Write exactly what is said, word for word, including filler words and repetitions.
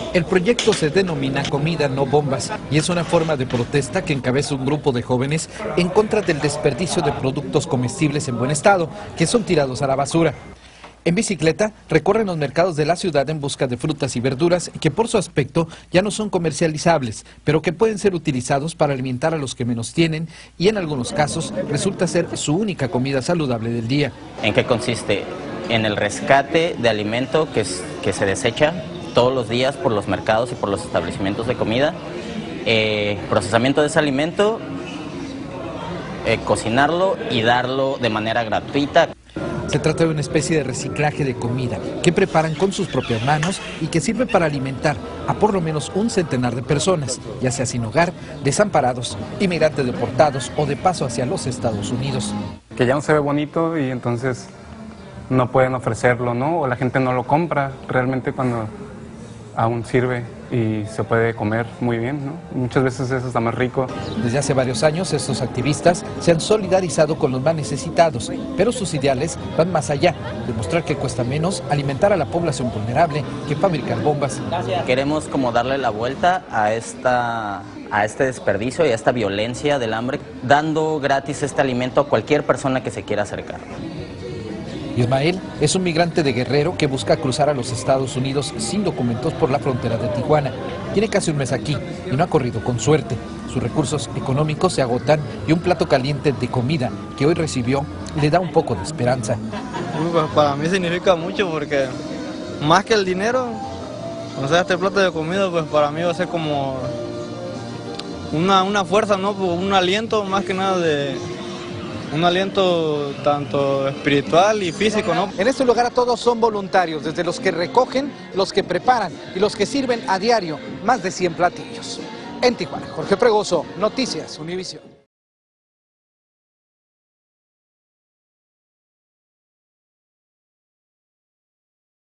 El proyecto se denomina Comida No Bombas y es una forma de protesta que encabeza un grupo de jóvenes en contra del desperdicio de productos comestibles en buen estado, que son tirados a la basura. En bicicleta recorren los mercados de la ciudad en busca de frutas y verduras que por su aspecto ya no son comercializables, pero que pueden ser utilizados para alimentar a los que menos tienen y en algunos casos resulta ser su única comida saludable del día. ¿En qué consiste? En el rescate de alimento que, es, que se desecha todos los días por los mercados y por los establecimientos de comida, eh, procesamiento de ese alimento, eh, cocinarlo y darlo de manera gratuita. Se trata de una especie de reciclaje de comida que preparan con sus propias manos y que sirve para alimentar a por lo menos un centenar de personas, ya sea sin hogar, desamparados, inmigrantes deportados o de paso hacia los Estados Unidos. Que ya no se ve bonito y entonces no pueden ofrecerlo, ¿no? O la gente no lo compra realmente cuando aún sirve y se puede comer muy bien, ¿no? Muchas veces eso está más rico. Desde hace varios años estos activistas se han solidarizado con los más necesitados, pero sus ideales van más allá, demostrar que cuesta menos alimentar a la población vulnerable que fabricar bombas. Queremos como darle la vuelta a esta a este desperdicio y a esta violencia del hambre, dando gratis este alimento a cualquier persona que se quiera acercar. Ismael es un migrante de Guerrero que busca cruzar a los Estados Unidos sin documentos por la frontera de Tijuana. Tiene casi un mes aquí y no ha corrido con suerte. Sus recursos económicos se agotan y un plato caliente de comida que hoy recibió le da un poco de esperanza. Pues para mí significa mucho porque más que el dinero, o sea, este plato de comida pues para mí va a ser como una, una fuerza, ¿no? Un aliento más que nada de... Un aliento tanto espiritual y físico, ¿no? En este lugar todos son voluntarios, desde los que recogen, los que preparan y los que sirven a diario más de cien platillos. En Tijuana, Jorge Fregoso, Noticias Univisión.